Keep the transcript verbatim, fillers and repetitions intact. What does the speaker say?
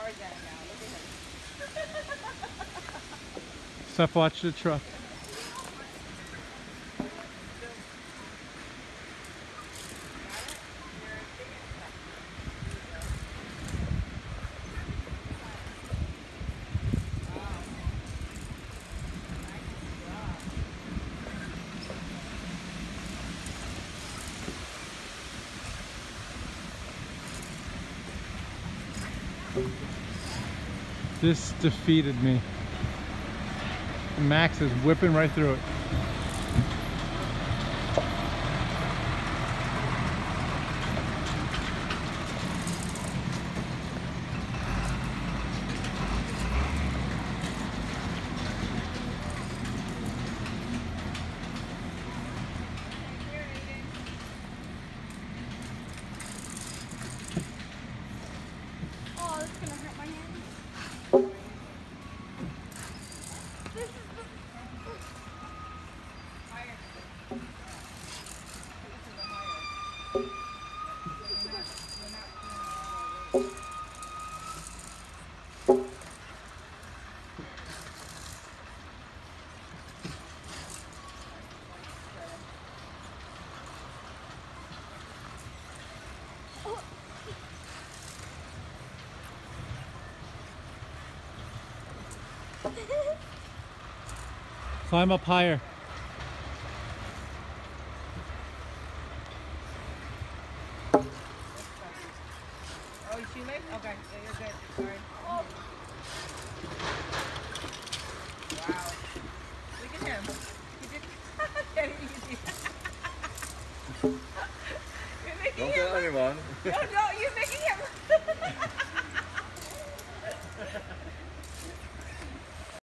Tarzan now. Look at him. Steph, watch the truck. This defeated me. Max is whipping right through it. Oh, that's gonna hurt my hand. Climb up higher. Oh, you shoelace? Okay, yeah, you're good. Sorry. Oh. Wow. Look at him. He did get it easy. You're making Don't him tell anyone. No, no, you